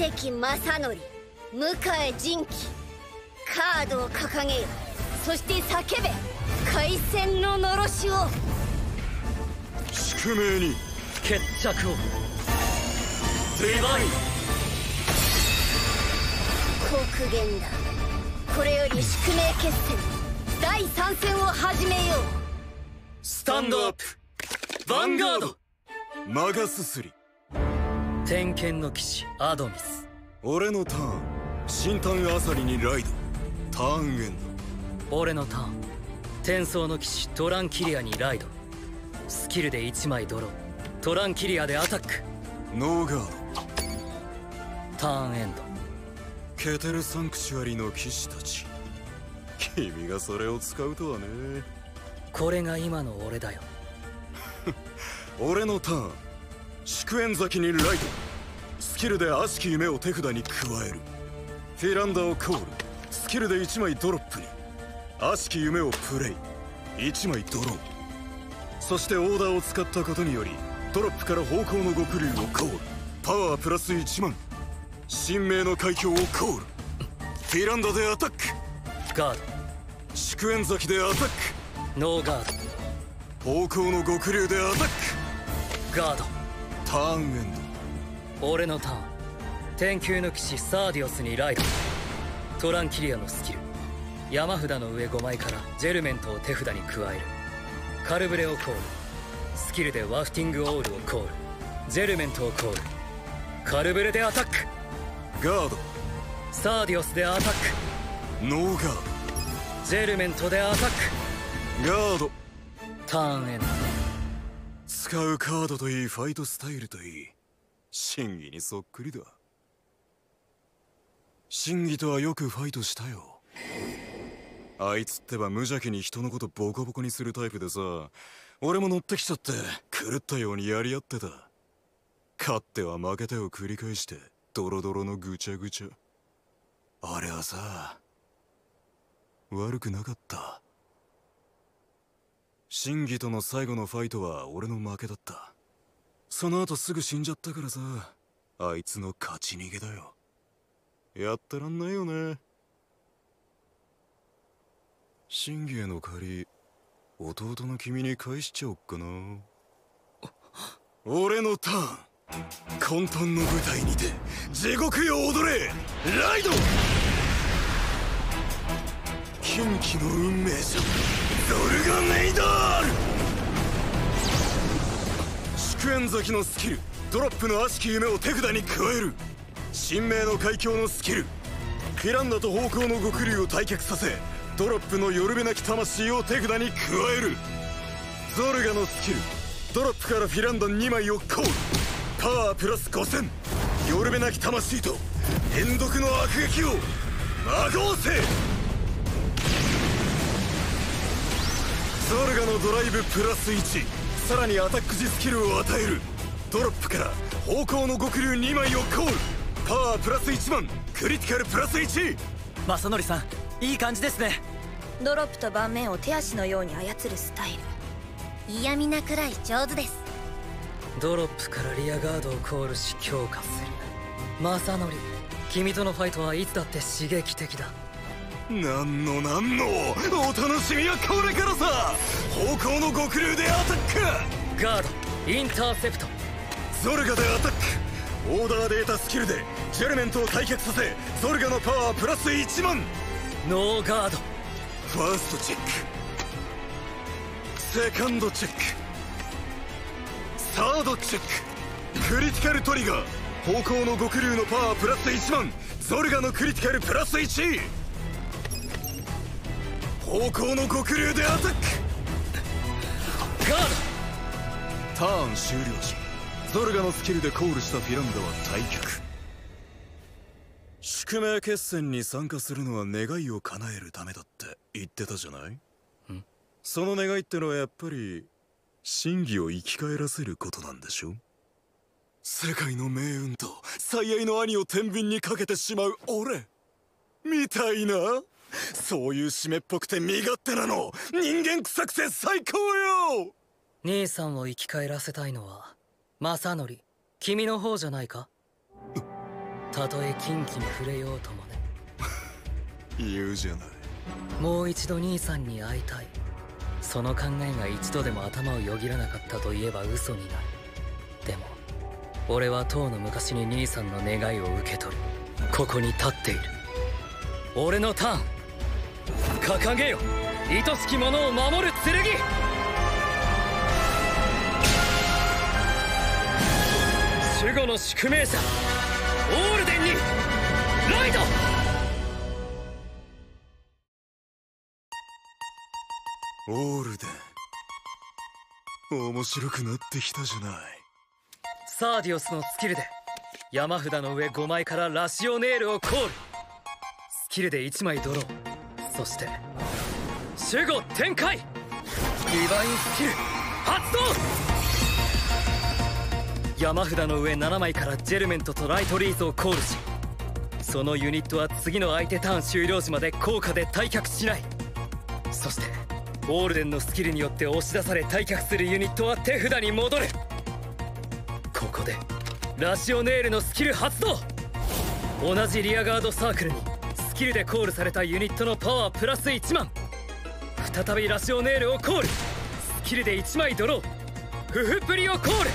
関正則、向井仁騎、カードを掲げよ。そして叫べ、開戦ののろしを。 宿命に決着を。ディバイン国言だ。これより宿命決戦第3戦を始めよう。 スタンドアップヴァンガード。 マガススリ。 天剣の騎士アドミス。 俺のターン新タンアサリにライド。ターンエンド。 俺のターン天層の騎士トランキリアにライド。スキルで1枚ドロー。トランキリアでアタック。 ノーガード。 ターンエンド。 ケテルサンクチュアリの騎士たち、君がそれを使うとはね。 これが今の俺だよ。 俺のターン祝宴咲にライド。スキルで悪しき夢を手札に加える。フィランダをコール。スキルで1枚ドロップに。悪しき夢をプレイ。1枚ドロー。そしてオーダーを使ったことによりドロップから方向の極竜をコール。パワープラス1万。神明の海峡をコール。フィランダでアタック。 ガー祝宴咲でアタック。 ドノーガー方向の極竜でアタッドガード。 ク。ターンエンド。 俺のターン天球の騎士サーディオスにライド。トランキリアのスキル山札の上5枚からジェルメントを手札に加える。カルブレをコール。スキルでワフティングオールをコール。ジェルメントをコール。カルブレでアタック。 ガード。 サーディオスでアタック。 ノーガージェルメントでアタック。 ド。ガード。 ターンエンド。 使うカードといいファイトスタイルといい真偽にそっくりだ。真偽とはよくファイトしたよ。あいつってば無邪気に人のことボコボコにするタイプでさ、俺も乗ってきちゃって狂ったようにやり合ってた。勝っては負けてを繰り返してドロドロのぐちゃぐちゃ。あれはさ悪くなかった。真偽との最後のファイトは俺の負けだった。その後すぐ死んじゃったからさ、あいつの勝ち逃げだよ。やってらんないよね。真偽への借り弟の君に返しちゃおっかな。俺のターン混沌の舞台にて地獄よ踊れライド。禁忌の運命者ドルガネイダール。祝宴咲のスキルドロップの悪しき夢を手札に加える。神明の海峡のスキルフィランダと方向の極竜を退却させドロップのよるべなき魂を手札に加える。ゾルガのスキルドロップからフィランダ2枚をコール。パワープラス5000。よるべなき魂と連続の悪撃を魔合成。ゾルガのドライブプラス1。さらにアタック時スキルを与える。ドロップから方向の極竜2枚をコール。パワープラス1万。クリティカルプラス1。 正則さんいい感じですね。 ドロップと盤面を手足のように操るスタイル、 嫌味なくらい上手です。 ドロップからリアガードをコールし強化する。正則君とのファイトはいつだって刺激的だ。 なんのお楽しみはこれからさ。方向の極竜でアタック。 ガードインターセプト。 ゾルガでアタック。オーダーデータスキルでジェルメントを退却させゾルガのパワープラス1万。 ノーガード。 ファーストチェックセカンドチェックサードチェック。クリティカルトリガー方向の極竜のパワープラス1万。ゾルガのクリティカルプラス1。方向の極竜でアタック。 ガーターン終了時ゾルガのスキルでコールしたフィランダは退却。宿命決戦に参加するのは願いを叶えるためだって言ってたじゃない。その願いってのはやっぱり真偽を生き返らせることなんでしょ。世界の命運と最愛の兄を天秤にかけてしまう俺みたいな、そういう締めっぽくて身勝手なの人間臭くて最高よ。 兄さんを生き返らせたいのは正則君の方じゃないか。 たとえ近畿に触れようともね。 言うじゃない。 もう一度兄さんに会いたい。その考えが一度でも頭をよぎらなかったといえば嘘になる。でも俺はとうの昔に兄さんの願いを受け取り、ここに立っている。俺のターン、掲げよ愛しき者を守る剣。守護の宿命者オールデンにライド。 オールデン、面白くなってきたじゃない。 サーディオスのスキルで山札の上5枚からラシオネールをコール。スキルで1枚ドロー。そして守護展開。ディバインスキル発動。山札の上7枚からジェルメントとライトリーズをコールし、そのユニットは次の相手ターン終了時まで効果で退却しない。そしてオールデンのスキルによって押し出され退却するユニットは手札に戻る。ここでラシオネールのスキル発動。同じリアガードサークルにスキルでコールされたユニットのパワープラス1万。再びラシオネールをコール。スキルで1枚ドロー。フフプリをコール。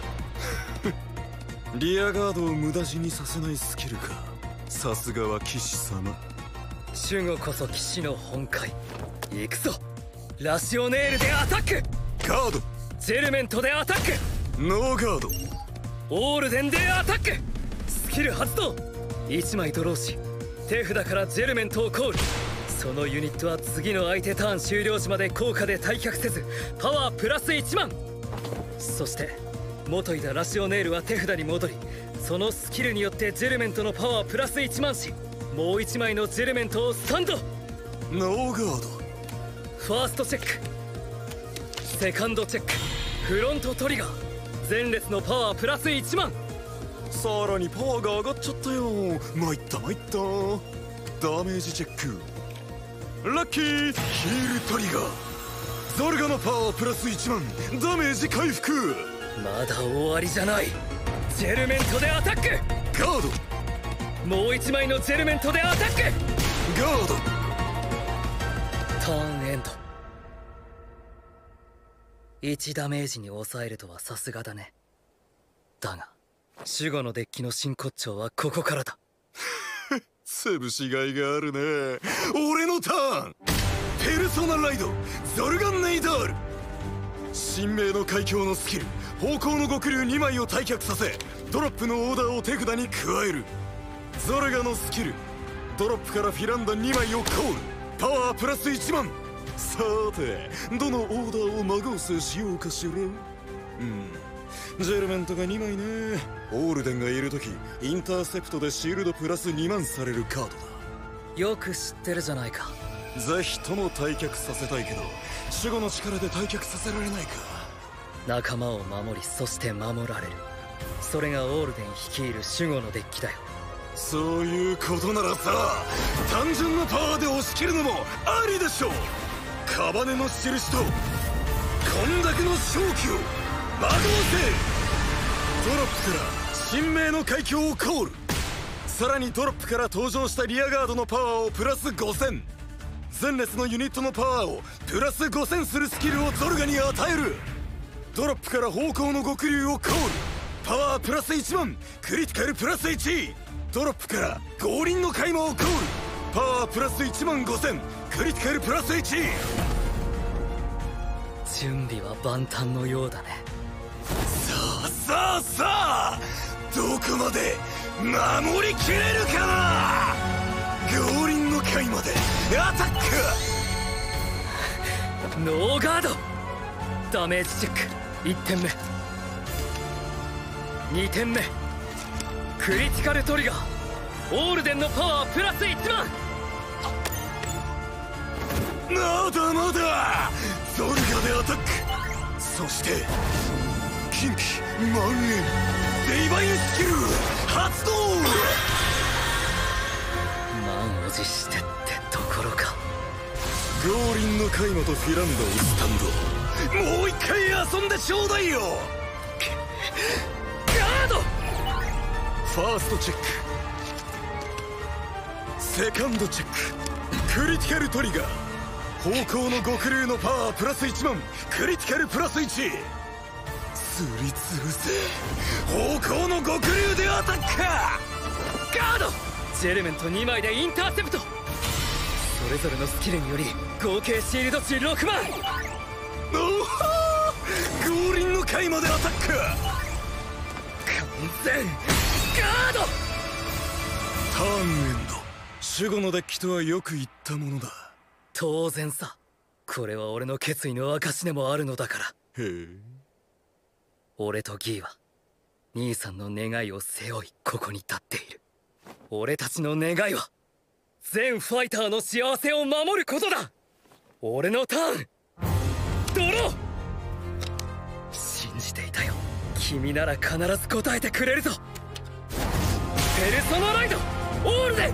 リアガードを無駄死にさせないスキルか。さすがは騎士様。 守護こそ騎士の本懐。行くぞ。ラシオネールでアタック。 ガード。 ジェルメントでアタック。 ノーガード。 オールデンでアタック。スキル発動。1枚ドローし手札からジェルメントをコール。そのユニットは次の相手ターン終了時まで効果で退却せずパワープラス1万。そして元いたラシオネールは手札に戻り、そのスキルによってジェルメントのパワープラス1万し、もう1枚のジェルメントをスタンド。 ノーガード。 ファーストチェック、セカンドチェック、フロントトリガー。前列のパワープラス1万。 さらにパワーが上がっちゃったよ。参った参った。ダメージチェック。ラッキーヒールトリガー。ゾルガのパワープラス1万。ダメージ回復。 まだ終わりじゃない。ジェルメントでアタック。 ガード。 もう1枚のジェルメントでアタック。 ガード。 ターンエンド。1ダメージに抑えるとはさすがだね。だが守護のデッキの真骨頂はここからだ。 潰しがいがあるね。俺のターン、ペルソナライドゾルガンネイダール。神明の海峡のスキル方向の極竜2枚を退却させ、ドロップのオーダーを手札に加える。ゾルガのスキル、ドロップからフィランダ2枚をコール。パワープラス1万。さてどのオーダーを魔合成しようかしら。ジェルメントが2枚ね。オールデンがいる時インターセプトでシールドプラス2万されるカードだ。 よく知ってるじゃないか。 ぜひとも退却させたいけど守護の力で退却させられないか。 仲間を守り、そして守られる。それがオールデン率いる守護のデッキだよ。 そういうことならさ、単純なパワーで押し切るのもありでしょう。カバネの印とこんだけの勝機を魔導せ。ドロップから神明の海峡をコール。さらにドロップから登場したリアガードのパワーをプラス5000。前列のユニットのパワーをプラス5000するスキルをゾルガに与える。ドロップから方向の極竜をコール。パワープラス1万。クリティカルプラス1。ドロップから五輪の開魔をコール。パワープラス1万5000。クリティカルプラス1。 準備は万端のようだね。 さあさあさあ、どこまで守りきれるかな。五輪の回までアタック。 ノーガード。ダメージチェック。1点目2点目。クリティカルトリガー。オールデンのパワープラス1万。 まだまだゾルガでアタック。そして近畿万円デイバインスキル発動。 満を持してってところか。 五輪のカイマとフィランダをスタンド。もう一回遊んでちょうだいよ。 ガード。 ファーストチェック。 セカンドチェック。クリティカルトリガー。方向の極流のパワープラス1万。クリティカルプラス1。すりつぶせ。方向の極流でアタック。 ガード。ジェルメント2枚でインターセプト。それぞれのスキルにより合計シールド値6万。 おお、合輪の回までアタック。 完全ガード。 ターンエンド。守護のデッキとはよく言ったものだ。 当然さ。これは俺の決意の証でもあるのだから。 へえ。 俺とギーは兄さんの願いを背負いここに立っている。俺たちの願いは全ファイターの幸せを守ることだ。俺のターンドロー。信じていたよ。君なら必ず答えてくれるぞ。ペルソナライドオールデン。 いいね、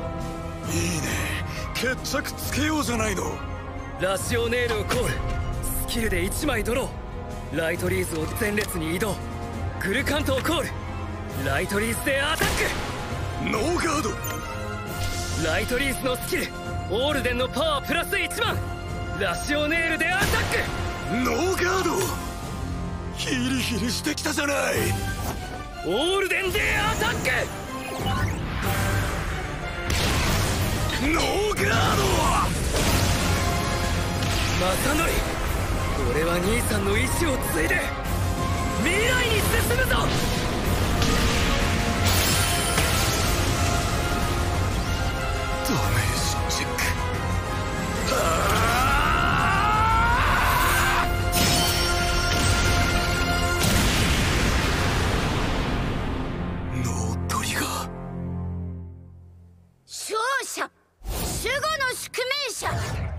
決着つけようじゃないの。 ラジオネールをコール。スキルで1枚ドロー。ライトリーズを前列に移動。グルカントをコール。ライトリーズでアタック。 ノーガード。 ライトリーズのスキルオールデンのパワープラス1万。ラシオネールでアタック。 ノーガード。ヒリヒリしてきたじゃない。 オールデンでアタック。 ノーガード。 正則、俺は兄さんの意志を継いで未来に進むぞ。 ダメージチェック。ノートリガー。 勝者守護の宿命者